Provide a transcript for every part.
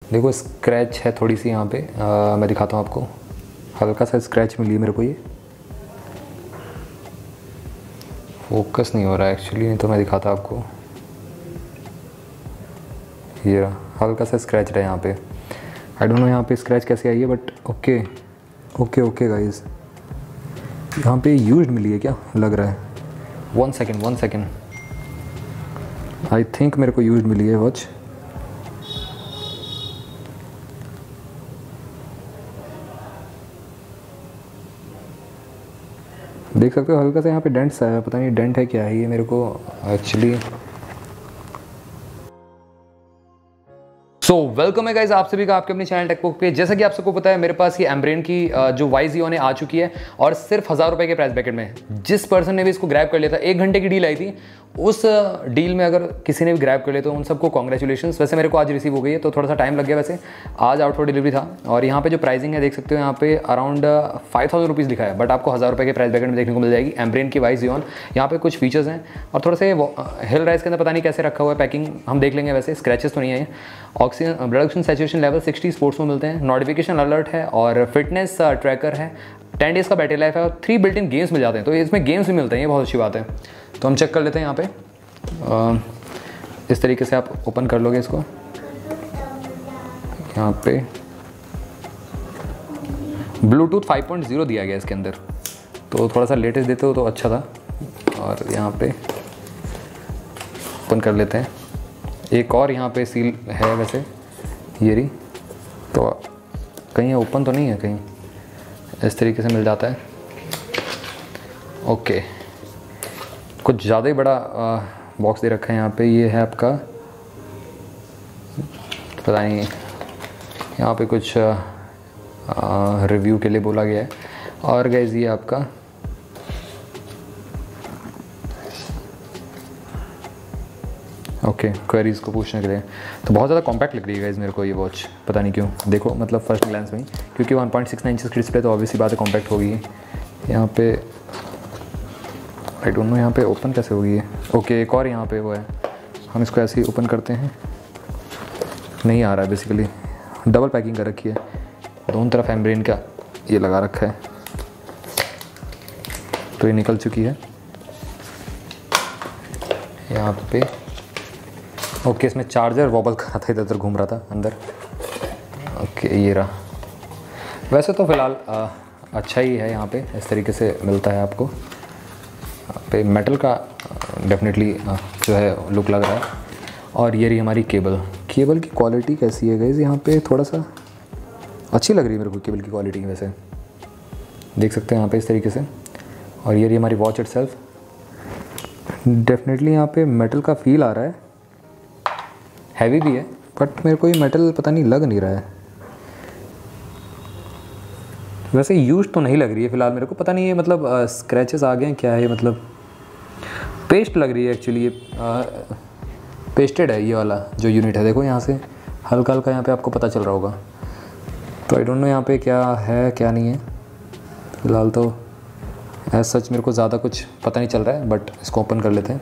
देखो स्क्रैच है थोड़ी सी यहाँ पे, मैं दिखाता हूँ आपको। हल्का सा स्क्रैच मिली है मेरे को, ये फोकस नहीं हो रहा है एक्चुअली, नहीं तो मैं दिखाता आपको। ये रहा, हल्का सा स्क्रैच रहा है यहाँ पे। आई डोंट नो यहाँ पे स्क्रैच कैसे आई है, but okay okay okay guys, यहाँ पे यूज्ड मिली है क्या लग रहा है। वन सेकेंड, आई थिंक मेरे को यूज्ड मिली है वॉच। देख सकते हो हल्का सा यहाँ पे डेंट्स आया, पता नहीं डेंट है क्या है ये मेरे को एक्चुअली। सो वेलकम है गाइज आप सभी का आपके अपने चैनल टेकबुक पे। जैसा कि आप सबको पता है मेरे पास ये एम्ब्रेन की जो YZO आ चुकी है और सिर्फ 1000 रुपये के प्राइस ब्रैकेट में। जिस पर्सन ने भी इसको ग्रैब कर लिया था, 1 घंटे की डील आई थी, उस डील में अगर किसी ने भी ग्रैब कर लिया तो उन सबको कॉन्ग्रेचुलेशन। वैसे मेरे को आज रिसीव हो गई है तो थोड़ा सा टाइम लग गया, वैसे आज आउट फॉर डिलीवरी था। और यहाँ पे जो प्राइसिंग है देख सकते हो, यहाँ पे अराउंड 5000 रुपीज़ लिखा है, बट आपको 1000 रुपये के प्राइस ब्रैकेट में देखने को मिल जाएगी एम्ब्रेन की YZO। यहाँ पे कुछ फीचर्स हैं और थोड़ा सा हिल राइज के अंदर पता नहीं कैसे रखा हुआ है, पैकिंग हम देख लेंगे। वैसे स्क्रैचेस तो नहीं है। Oxygen blood oxygen saturation level 60 sports में मिलते हैं, नोटिफिकेशन अलर्ट है और फिटनेस ट्रैकर है, 10 डेज़ का बैटरी लाइफ है और 3 बिल्ट इन गेम्स मिल जाते हैं। तो इसमें गेम्स भी मिलते हैं, ये बहुत अच्छी बात है। तो हम चेक कर लेते हैं यहाँ पे। इस तरीके से आप ओपन कर लोगे इसको। यहाँ पे ब्लूटूथ 5.0 दिया गया इसके अंदर, तो थोड़ा सा लेटेस्ट देते हो तो अच्छा था। और यहाँ पे ओपन कर लेते हैं। एक और यहाँ पे सील है वैसे, ये रही, तो कहीं ओपन तो नहीं है, कहीं इस तरीके से मिल जाता है। ओके, कुछ ज़्यादा ही बड़ा बॉक्स दे रखा है यहाँ पे। ये है आपका, पता नहीं, यहाँ पे कुछ रिव्यू के लिए बोला गया है। और गाइस ये आपका ओके क्वेरीज़ को पूछने के लिए। तो बहुत ज़्यादा कॉम्पैक्ट लग रही है गाइस मेरे को ये वॉच, पता नहीं क्यों। देखो मतलब फर्स्ट ग्लैंस में ही, क्योंकि 1.69 इंच की डिस्प्ले तो ऑब्वियसली बात है कॉम्पैक्ट होगी। यहाँ पे आई डोंट नो यहाँ पे ओपन कैसे होगी ये। ओके, एक और यहाँ पे वो है, हम इसको ऐसे ही ओपन करते हैं, नहीं आ रहा है बेसिकली। डबल पैकिंग कर रखी है, दोनों तरफ एम्ब्रेन का ये लगा रखा है, तो ये निकल चुकी है यहाँ पे। ओके, इसमें चार्जर वॉबल कर रहा था, इधर उधर घूम रहा था अंदर। ओके, ये रहा। वैसे तो फ़िलहाल अच्छा ही है, यहाँ पे इस तरीके से मिलता है आपको। यहाँ पे मेटल का डेफिनेटली जो है लुक लग रहा है। और ये रही हमारी केबल की क्वालिटी कैसी है गाइस, यहाँ पे थोड़ा सा अच्छी लग रही है मेरे को केबल की क्वालिटी वैसे, देख सकते हैं यहाँ पे इस तरीके से। और ये रही हमारी वॉच इटसेल्फ, डेफिनेटली यहाँ पे मेटल का फील आ रहा है, हैवी भी है, बट मेरे को ये मेटल पता नहीं लग नहीं रहा है। वैसे यूज तो नहीं लग रही है फ़िलहाल मेरे को, पता नहीं ये मतलब स्क्रैचेस आ गए हैं क्या है ये, मतलब पेस्ट लग रही है एक्चुअली। ये पेस्टेड है ये वाला जो यूनिट है, देखो यहाँ से हल्का हल्का यहाँ पे आपको पता चल रहा होगा। तो आई डोंट नो यहाँ पे क्या है क्या नहीं है, फ़िलहाल तो एज सच मेरे को ज़्यादा कुछ पता नहीं चल रहा है, बट इसको ओपन कर लेते हैं।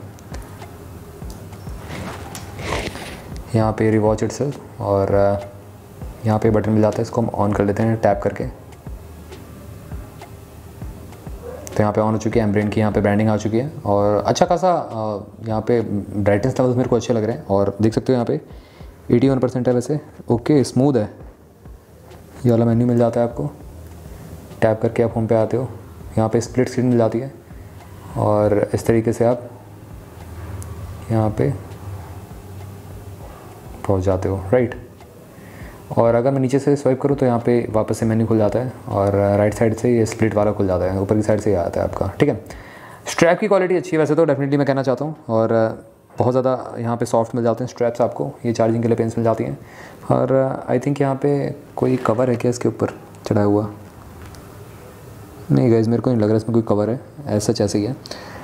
यहाँ पे रिवॉच इटसेल्फ और यहाँ पे बटन मिल जाता है, इसको हम ऑन कर लेते हैं टैप करके। तो यहाँ पे ऑन हो चुकी है, एम्ब्रेन की यहाँ पे ब्रांडिंग आ चुकी है और अच्छा खासा यहाँ पे ब्राइटनेस लेवल्स मेरे को अच्छे लग रहे हैं। और देख सकते हो यहाँ पे 81% है वैसे। ओके, स्मूथ है, ये वाला मेन्यू मिल जाता है आपको, टैप करके आप होम पे आते हो। यहाँ पे स्प्लिट स्क्रीन मिल जाती है और इस तरीके से आप यहाँ पे पहुँच जाते हो, राइट। और अगर मैं नीचे से स्वाइप करूँ तो यहाँ पे वापस से मेन्यू खुल जाता है और राइट साइड से ये स्प्लिट वाला खुल जाता है, ऊपर की साइड से ये आता है आपका, ठीक है। स्ट्रैप की क्वालिटी अच्छी है वैसे तो, डेफिनेटली मैं कहना चाहता हूँ। और बहुत ज़्यादा यहाँ पे सॉफ्ट मिल जाते हैं स्ट्रैप्स आपको, ये चार्जिंग के लिए पेन्स मिल जाती हैं। और आई थिंक यहाँ पे कोई कवर है क्या इसके ऊपर चढ़ाया हुआ, नहीं गाइस मेरे को नहीं लग रहा इसमें कोई कवर है, ऐसा ऐसे ही है।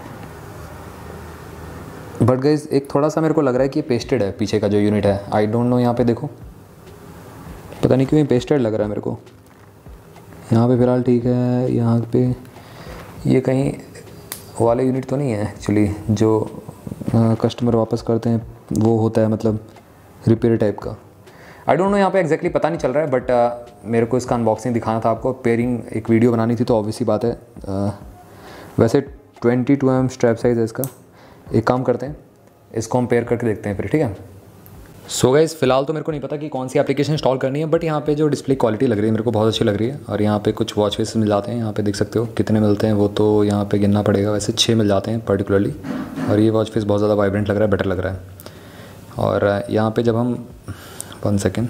बट गाइस एक थोड़ा सा मेरे को लग रहा है कि ये पेस्टेड है, पीछे का जो यूनिट है, आई डोंट नो। यहाँ पे देखो पता नहीं क्यों ये पेस्टेड लग रहा है मेरे को। यहाँ पे फ़िलहाल ठीक है, यहाँ पे ये कहीं वाले यूनिट तो नहीं है एक्चुअली, जो कस्टमर वापस करते हैं वो होता है मतलब रिपेयर टाइप का। आई डोंट नो यहाँ पे एग्जैक्टली पता नहीं चल रहा है, बट मेरे को इसका अनबॉक्सिंग दिखाना था आपको, पेयरिंग एक वीडियो बनानी थी, तो ऑब्वियसली बात है। वैसे 22 mm स्ट्रैप साइज़ है इसका। एक काम करते हैं, इसको हम पेयर करके देखते हैं फिर, ठीक है। सो गाइस, फिलहाल तो मेरे को नहीं पता कि कौन सी एप्लीकेशन इंस्टॉल करनी है, बट यहाँ पे जो डिस्प्ले क्वालिटी लग रही है मेरे को बहुत अच्छी लग रही है। और यहाँ पे कुछ वॉच फेस मिल जाते हैं, यहाँ पे देख सकते हो कितने मिलते हैं, वो तो यहाँ पे गिनना पड़ेगा। वैसे 6 मिल जाते हैं पर्टिकुलरली, और ये वॉच फेस बहुत ज़्यादा वाइब्रेंट लग रहा है, बेटर लग रहा है। और यहाँ पे जब हम 1 सेकेंड,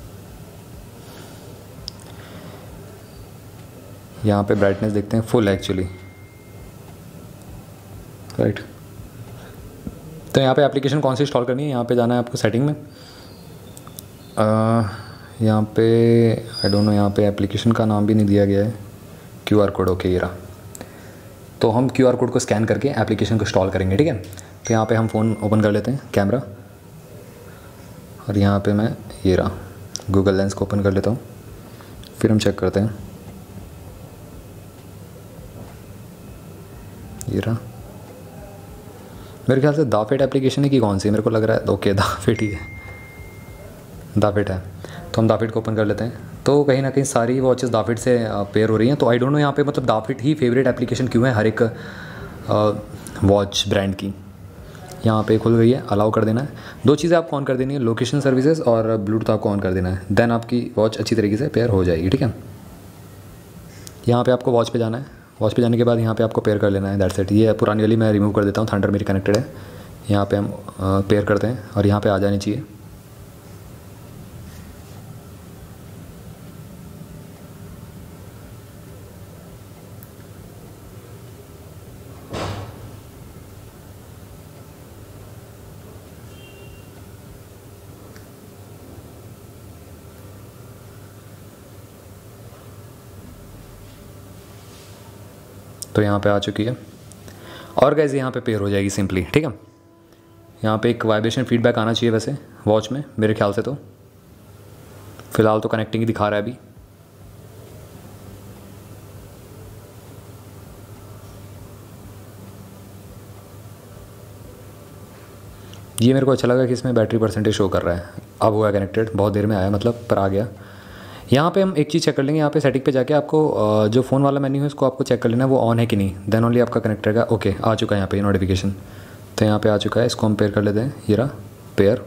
यहाँ पे ब्राइटनेस देखते हैं, फुल एक्चुअली, राइट। तो यहाँ पे एप्लीकेशन कौन सी इंस्टॉल करनी है, यहाँ पे जाना है आपको सेटिंग में। यहाँ पे आई डोंट नो, यहाँ पे एप्लीकेशन का नाम भी नहीं दिया गया है। QR कोड, ओके ये रहा। तो हम QR कोड को स्कैन करके एप्लीकेशन को इंस्टॉल करेंगे, ठीक है। तो यहाँ पे हम फ़ोन ओपन कर लेते हैं, कैमरा, और यहाँ पे मैं ये रहा गूगल लेंस को ओपन कर लेता हूँ। फिर हम चेक करते हैं, ये रहा। मेरे ख्याल से दाफेट एप्लीकेशन है कि कौन सी, मेरे को लग रहा है ओके दाफेट ही है, दाफेट है। तो हम दाफेट को ओपन कर लेते हैं। तो कहीं ना कहीं सारी वॉचेस दाफेट से पेयर हो रही हैं। तो आई डोंट नो यहाँ पे मतलब दाफेट ही फेवरेट एप्लीकेशन क्यों है हर एक वॉच ब्रांड की। यहाँ पे खुल गई है, अलाउ कर देना है। 2 चीज़ें आपको ऑन कर देनी है, लोकेशन सर्विसेज और ब्लूटूथ आपको ऑन कर देना है, देन आपकी वॉच अच्छी तरीके से पेयर हो जाएगी, ठीक है। यहाँ पे आपको वॉच पे जाना है, वॉच पे जाने के बाद यहाँ पे आपको पेयर कर लेना है, दैट्स इट। ये पुरानी वाली मैं रिमूव कर देता हूँ, थंडर मेरी कनेक्टेड है। यहाँ पे हम पेयर करते हैं और यहाँ पे आ जानी चाहिए। तो यहाँ पे आ चुकी है, और गाइस यहाँ पे पेयर हो जाएगी सिंपली, ठीक है। यहाँ पे एक वाइब्रेशन फीडबैक आना चाहिए वैसे वॉच में, मेरे ख्याल से। तो फ़िलहाल तो कनेक्टिंग ही दिखा रहा है अभी। ये मेरे को अच्छा लगा कि इसमें बैटरी परसेंटेज शो कर रहा है। अब हुआ कनेक्टेड, बहुत देर में आया मतलब, पर आ गया। यहाँ पे हम एक चीज़ चेक कर लेंगे, यहाँ पे सेटिंग पे जाके आपको जो फ़ोन वाला मेन्यू है उसको आपको चेक कर लेना है वो ऑन है कि नहीं, देन ओनली आपका कनेक्ट रहेगा। ओके, आ चुका है यहाँ पे नोटिफिकेशन, तो यहाँ पे आ चुका है। इसको हम पेयर कर लेते हैं, ये रहा पेयर,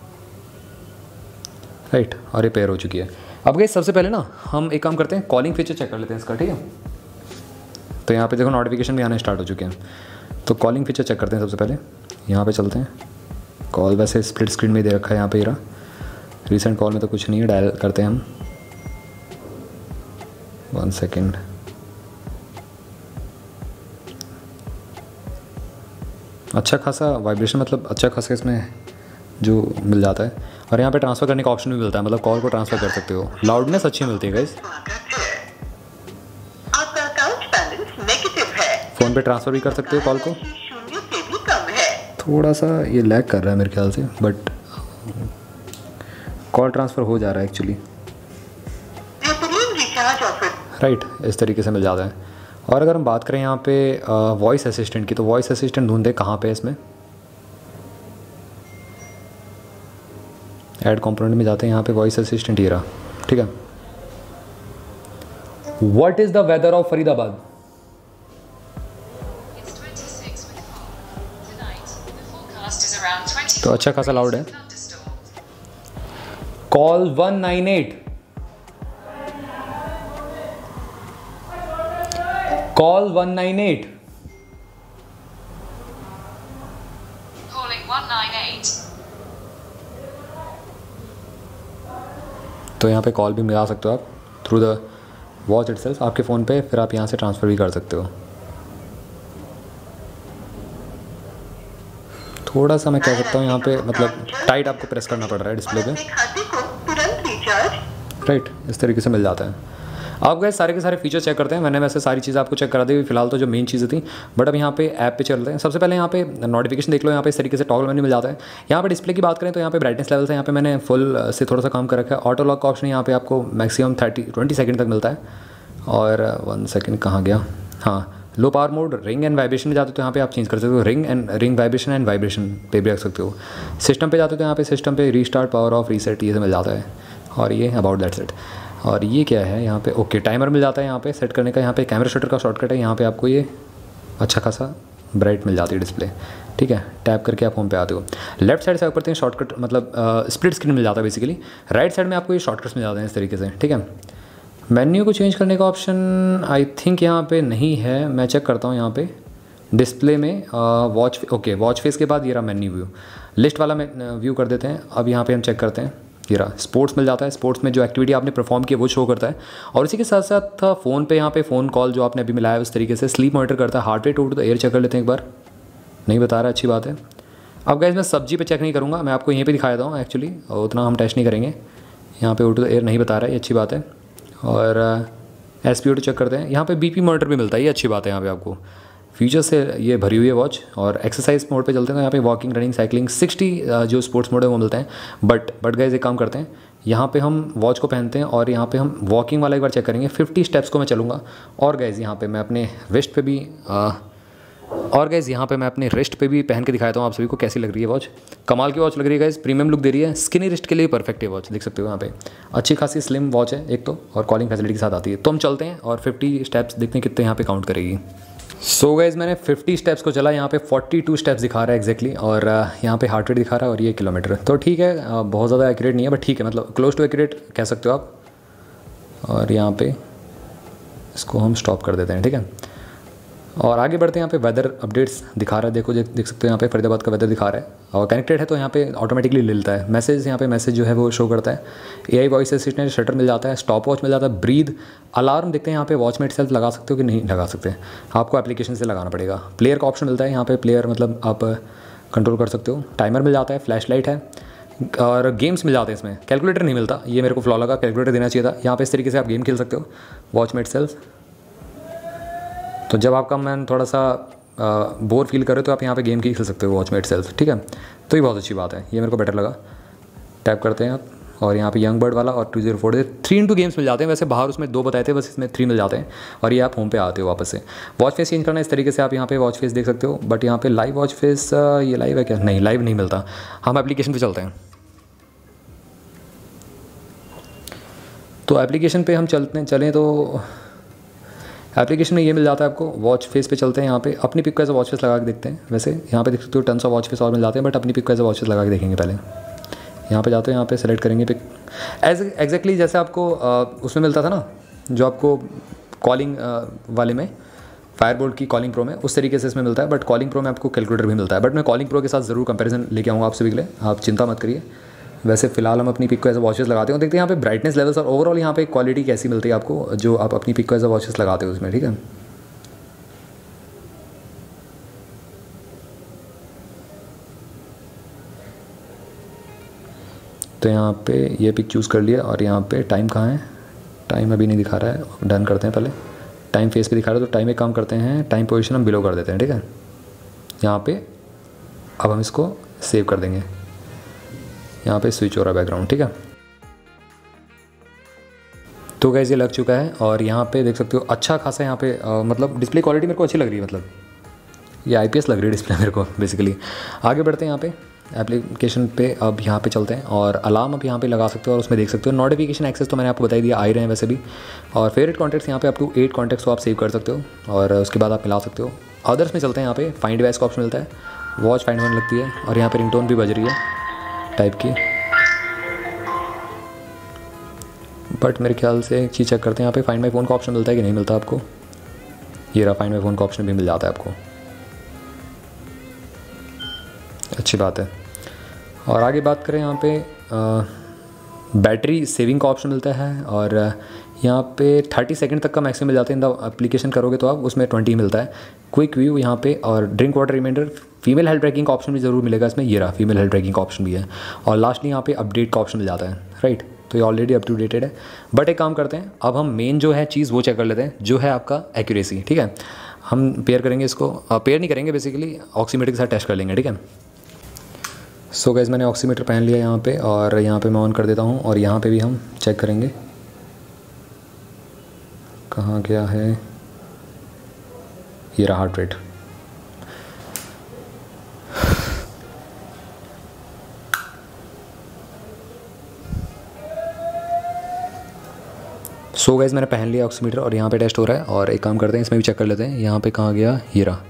राइट। और ये पेयर हो चुकी है। अब गाइस सबसे पहले ना हम एक काम करते हैं, कॉलिंग फीचर चेक कर लेते हैं इसका, ठीक है। तो यहाँ पर देखो नोटिफिकेशन भी आने स्टार्ट हो चुके हैं। तो कॉलिंग फीचर चेक करते हैं सबसे पहले, यहाँ पर चलते हैं। कॉल वैसे स्प्लिट स्क्रीन में दे रखा है यहाँ पे, ये रहा। रिसेंट कॉल में तो कुछ नहीं है, डायल करते हैं हम। 1 सेकेंड, अच्छा खासा वाइब्रेशन, मतलब अच्छा खासा इसमें जो मिल जाता है। और यहाँ पे ट्रांसफ़र करने का ऑप्शन भी मिलता है, मतलब कॉल को ट्रांसफ़र कर सकते हो। लाउडनेस अच्छी मिलती है गाइस। आपका अकाउंट बैलेंस नेगेटिव है। फ़ोन पे ट्रांसफ़र भी कर सकते हो कॉल को। थोड़ा सा ये लैग कर रहा है मेरे ख्याल से, बट कॉल ट्रांसफ़र हो जा रहा है एक्चुअली, राइट। इस तरीके से मिल जाता है। और अगर हम बात करें यहाँ पे वॉइस असिस्टेंट की, तो वॉइस असिस्टेंट ढूंढते कहाँ पे इसमें, ऐड कंपोनेंट में जाते हैं, यहाँ पे वॉइस असिस्टेंट ही रहा, ठीक है। What is the weather of Faridabad? तो अच्छा खासा लाउड है। Call 198, call 198, Calling 198. तो यहाँ पे कॉल भी मिला सकते हो आप थ्रू द वॉच इटसेल्फ आपके फ़ोन पे, फिर आप यहाँ से ट्रांसफ़र भी कर सकते हो। थोड़ा सा मैं कह सकता हूँ यहाँ पे मतलब टाइट आपको प्रेस करना पड़ रहा है डिस्प्ले पे, राइट। इस तरीके से मिल जाता है। आप गए सारे के सारे फीचर चेक करते हैं। मैंने वैसे सारी चीज़ें आपको चेक करा दी, फिलहाल तो जो मेन चीज़ें थी। बट अब यहाँ पे ऐप पे चलते हैं। सबसे पहले यहाँ पे नोटिफिकेशन देख लो, यहाँ पे इस तरीके से टॉगल मेन्यू मिल जाता है। यहाँ पे डिस्प्ले की बात करें तो यहाँ पे ब्राइटनेस लेवल से यहाँ पे मैंने फुल से थोड़ा सा कम कर रखा है। ऑटो लॉक का ऑप्शन यहाँ पे आपको मैक्सिमम 20 सेकंड तक मिलता है। और 1 सेकंड कहाँ गया, हाँ low power mode ring and vibration में जाते हो तो यहाँ पे आप चेंज कर सकते हो, रिंग वाइब्रेशन पे भी रख सकते हो। सिस्टम पे जाते हो तो यहाँ पे सिस्टम पे रीस्टार्ट, पावर ऑफ, रीसेट ये सब मिल जाता है। और ये अबाउट दैट सेट। और ये क्या है यहाँ पे, ओके टाइमर मिल जाता है यहाँ पे सेट करने का। यहाँ पे कैमरा शटर का शॉर्टकट है, यहाँ पे आपको ये अच्छा खासा ब्राइट मिल जाती है डिस्प्ले, ठीक है। टैप करके आप होम पे आते हो। लेफ्ट साइड से आप करते हैं शॉर्टकट, मतलब स्प्लिट स्क्रीन मिल जाता है बेसिकली। राइट साइड में आपको ये शॉर्टकट्स मिल जाते हैं इस तरीके से, ठीक है। मेन्यू को चेंज करने का ऑप्शन आई थिंक यहाँ पे नहीं है, मैं चेक करता हूँ यहाँ पे डिस्प्ले में। वॉच फेस के बाद ये रहा मेन्यू व्यू, लिस्ट वाला व्यू कर देते हैं। अब यहाँ पे हम चेक करते हैं, ये रहा स्पोर्ट्स मिल जाता है। स्पोर्ट्स में जो एक्टिविटी आपने परफॉर्म की वो शो करता है। और इसी के साथ साथ फ़ोन पे यहाँ पे फ़ोन कॉल जो आपने अभी मिलाया है उस तरीके से स्लीप मॉनिटर करता है। Heart rate to the air check कर लेते हैं एक बार, नहीं बता रहा, अच्छी बात है। अब गाइस मैं सब्जी पे चेक नहीं करूँगा, मैं आपको यहीं पे दिखाया था एक्चुअली, उतना हम टेस्ट नहीं करेंगे। यहाँ पे टू द एयर नहीं बता रहा है, ये अच्छी बात है। और SpO2 चेक करते हैं। यहाँ पे BP मॉनिटर भी मिलता है, ये अच्छी बात है। यहाँ पे आपको फीचर से ये भरी हुई है वॉच। और एक्सरसाइज मोड पे चलते हैं तो यहाँ पे वॉकिंग, रनिंग, साइकिलिंग 60 जो स्पोर्ट्स मोड है वो मिलते हैं। बट गाइस एक काम करते हैं, यहाँ पे हम वॉच को पहनते हैं और यहाँ पे हम वॉकिंग वाला एक बार चेक करेंगे। 50 स्टेप्स को मैं चलूँगा। और गाइस यहाँ पे मैं अपने रिस्ट पे भी पहन के दिखाता हूँ आप सभी को कैसी लग रही है वॉच। कमाल की वॉच लग रही है गाइस, प्रीमियम लुक दे रही है। स्किनी रिस्ट के लिए परफेक्ट है वॉच, देख सकते हो यहाँ पे अच्छी खासी स्लिम वॉच है एक तो, और कॉलिंग फैसिलिटी के साथ आती है। तो हम चलते हैं और 50 स्टेप्स देखते हैं कितने यहाँ पे काउंट करेगी। सो गाइस मैंने 50 स्टेप्स को चला, यहाँ पे 42 स्टेप्स दिखा रहा है एग्जैक्टली। और यहाँ पे हार्ट रेट दिखा रहा है और ये किलोमीटर। तो ठीक है, बहुत ज़्यादा एक्यूरेट नहीं है बट ठीक है, मतलब क्लोज टू एक्यूरेट कह सकते हो आप। और यहाँ पे इसको हम स्टॉप कर देते हैं, ठीक है। और आगे बढ़ते हैं। यहाँ पे वेदर अपडेट्स दिखा रहा है, देखो देख सकते हो यहाँ पे फरीदाबाद का वेदर दिखा रहा है। और कनेक्टेड है तो यहाँ पे ऑटोमेटिकली लेता है मैसेज। यहाँ पे मैसेज जो है वो शो करता है। AI वॉइस असिस्टेंट, शटर मिल जाता है, स्टॉप वॉच मिल जाता है, ब्रीद, अलार्म देखते हैं यहाँ पे वॉच में सेल्फ लगा सकते हो कि नहीं लगा सकते, आपको एप्लीकेशन से लगाना पड़ेगा। प्लेयर का ऑप्शन मिलता है यहाँ पे, प्लेयर मतलब आप कंट्रोल कर सकते हो। टाइमर मिल जाता है, फ्लैश लाइट है और गेम्स मिल जाते हैं इसमें। कैलकुलेटर नहीं मिलता, ये मेरे को फ्लॉ लगा, कैलकुलेटर देना चाहिए था। यहाँ पे इस तरीके से आप गेम खेल सकते हो वॉच में सेल्फ। तो जब आपका मन थोड़ा सा बोर फील करे तो आप यहाँ पे गेम खेल सकते हो वॉच में सेल्फ, ठीक है। तो ये बहुत अच्छी बात है, ये मेरे को बेटर लगा। टैप करते हैं आप और यहाँ पे यंग बर्ड वाला और 204 3x2 गेम्स मिल जाते हैं। वैसे बाहर उसमें 2 बताए थे, बस इसमें 3 मिल जाते हैं। और ये आप होम पे आते हो वापस से। वॉच फेस चेंज करना इस तरीके से आप यहाँ पे वॉच फेस देख सकते हो। बट यहाँ पे लाइव वॉच फेस, ये लाइव है क्या? नहीं, लाइव नहीं मिलता। हम एप्लीकेशन पे चलते हैं। तो एप्लीकेशन पे हम चलें तो एप्लीकेशन में ये मिल जाता है आपको। वॉच फेस पे चलते हैं, यहाँ पे अपनी पिक को ऐसा वॉच फेस लगा के देखते हैं। वैसे यहाँ पे देख सकते हो टन्स ऑफ वॉच फेस और मिल जाते हैं, बट अपनी पिक को ऐसा वॉच फेस लगा के देखेंगे पहले। यहाँ पे जाते हैं, यहाँ पे सेलेक्ट करेंगे पिक एग्जैक्टली जैसे आपको उसमें मिलता था ना, जो आपको कॉलिंग वाले में फायरबोल्ट की कॉलिंग प्रो में, उस तरीके से इसमें मिलता है। बट कॉलिंग प्रो में आपको कैलकुलेटर भी मिलता है। बट मैं कॉलिंग प्रो के साथ ज़रूर कंपैरिजन लेके आऊँगा आप सभी के लिए, आप चिंता मत करिए। वैसे फिलहाल हम अपनी पिक को ऐसा वॉचेस लगाते हैं, देखते हैं यहाँ पे ब्राइटनेस लेवल्स और ओवरऑल यहाँ पे क्वालिटी कैसी मिलती है आपको, जो आप अपनी पिक को ऐसा वॉचेस लगाते हो उसमें, ठीक है। तो यहाँ पे ये पिक चूज़ कर लिया और यहाँ पे टाइम कहाँ है, टाइम अभी नहीं दिखा रहा है, डन करते हैं पहले। टाइम फेस पे दिखा रहा है तो टाइम एक काम करते हैं, टाइम पोजीशन हम बिलो कर देते हैं, ठीक है। यहाँ पे अब हम इसको सेव कर देंगे। यहाँ पे स्विच हो रहा है बैकग्राउंड, ठीक है। तो गाइस ये लग चुका है और यहाँ पे देख सकते हो अच्छा खासा यहाँ पे मतलब डिस्प्ले क्वालिटी मेरे को अच्छी लग रही है, मतलब ये IPS लग रही है डिस्प्ले मेरे को बेसिकली। आगे बढ़ते हैं यहाँ पे एप्लीकेशन पे। अब यहाँ पे चलते हैं और अलार्म अब यहाँ पे लगा सकते हो और उसमें देख सकते हो नोटिफिकेशन एक्सेस तो मैंने आपको बता दिया, आ ही रहे हैं वैसे भी। और फेवरेट कॉन्टैक्ट्स यहाँ पे अप टू 8 कॉन्टैक्ट्स को आप सेव कर सकते हो और उसके बाद आप मिला सकते हो। अदर्स में चलते हैं, यहाँ पे फाइंड डिवाइस का ऑप्शन मिलता है, वॉच फाइंड होने लगती है और यहाँ पे रिंगटोन भी बज रही है टाइप की। बट मेरे ख्याल से एक चीज़ चेक करते हैं, यहाँ पे फाइंड माई फ़ोन का ऑप्शन मिलता है कि नहीं मिलता आपको। ये रहा, फाइंड माई फ़ोन का ऑप्शन भी मिल जाता है आपको, अच्छी बात है। और आगे बात करें, यहाँ पे बैटरी सेविंग का ऑप्शन मिलता है और यहाँ पे 30 सेकंड तक का मैक्सिमम मिल जाता है। इन एप्लीकेशन करोगे तो आप उसमें 20 मिलता है। क्विक व्यू यहाँ पे और drink water reminder, female health tracking का ऑप्शन भी ज़रूर मिलेगा इसमें। ये रहा, फीमेल हेल्थ ट्रैकिंग का ऑप्शन भी है। और लास्टली यहाँ पे अपडेट का ऑप्शन मिल जाता है, राइट। तो ये ऑलरेडी अप टू डेटेड है। बट एक काम करते हैं, अब हम मेन जो है चीज़ वो चेक कर लेते हैं, जो है आपका एक्यूरेसी, ठीक है। हम पेयर करेंगे इसको, पेयर नहीं करेंगे बेसिकली, ऑक्सीमीटर के साथ टेस्ट कर लेंगे, ठीक है। सो गाइस मैंने ऑक्सीमीटर पहन लिया यहाँ पे और यहाँ पे मैं ऑन कर देता हूँ और यहाँ पे भी हम चेक करेंगे कहाँ गया है। ये रहा हार्ट रेट। सो गाइस मैंने पहन लिया ऑक्सीमीटर और यहाँ पे टेस्ट हो रहा है। और एक काम करते हैं, इसमें भी चेक कर लेते हैं। यहाँ पे कहाँ गया, ये रहा।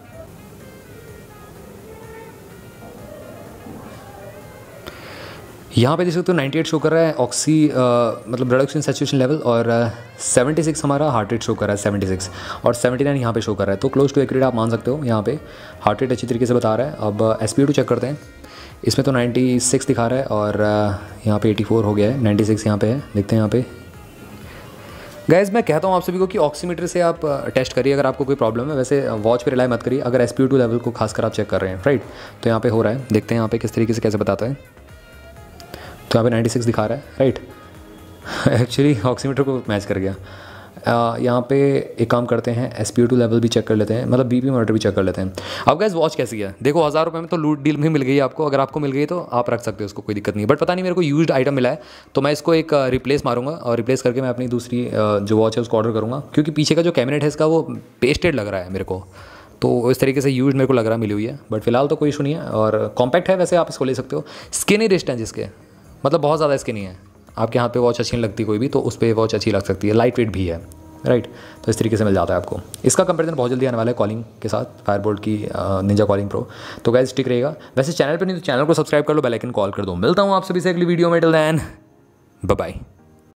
यहाँ पे देख सकते हो 98 शो कर रहा है ऑक्सी मतलब ब्लड ऑक्सीजन सैचुरेशन लेवल, और 76 हमारा हार्ट रेट शो कर रहा है, 76 और 79 यहाँ पे शो कर रहा है। तो क्लोज टू एक्यूरेट आप मान सकते हो। यहाँ पे हार्ट रेट अच्छी तरीके से बता रहा है। अब SpO2 चेक करते हैं। इसमें तो 96 दिखा रहा है और यहाँ पे 84 हो गया है, 96 यहाँ पे है। देखते हैं यहाँ पे गाइज, मैं कहता हूँ आप सभी को कि ऑक्सीमीटर से आप टेस्ट करिए अगर आपको कोई प्रॉब्लम है। वैसे वॉच पे रिलाई मत करिए अगर SpO2 लेवल को खासकर आप चेक कर रहे हैं, राइट। तो यहाँ पे हो रहा है, देखते हैं यहाँ पे किस तरीके से कैसे बताता है। तो यहाँ पे 96 दिखा रहा है, राइट। एक्चुअली ऑक्सीमीटर को मैच कर गया। यहाँ पे एक काम करते हैं, SpO2 लेवल भी चेक कर लेते हैं, मतलब BP मॉनिटर भी चेक कर लेते हैं। अब गाइस वॉच कैसी है देखो, 1000 रुपये में तो लूट डील भी मिल गई आपको। अगर आपको मिल गई तो आप रख सकते हो, उसको कोई दिक्कत नहीं है। बट पता नहीं मेरे को यूज्ड आइटम मिला है, तो मैं इसको एक रिप्लेस मारूंगा और रिप्लेस करके मैं अपनी दूसरी जो वॉच है उसको ऑर्डर करूँगा। क्योंकि पीछे का जो कैबिनेट है इसका वो पेस्टेड लग रहा है मेरे को, तो इस तरीके से यूज मेरे को लग रहा मिली हुई है। बट फिलहाल तो कोई इशू नहीं है और कॉम्पैक्ट है। वैसे आप इसको ले सकते हो। स्किनी रिस्ट है जिसके, मतलब बहुत ज़्यादा स्किनी है। आपके हाथ पे वॉच अच्छी नहीं लगती कोई भी, तो उस पर वॉच अच्छी लग सकती है। लाइट वेट भी है, राइट। तो इस तरीके से मिल जाता है आपको। इसका कंपैरिजन बहुत जल्दी आने वाला है कॉलिंग के साथ, फायरबोल्ट की निंजा कॉलिंग प्रो। तो गाइस स्टिक रहेगा। वैसे चैनल पर नहीं तो चैनल को सब्सक्राइब कर लो, बेल आइकन कॉल कर दो। मिलता हूँ आप सभी से अगली वीडियो में। Till then bye bye.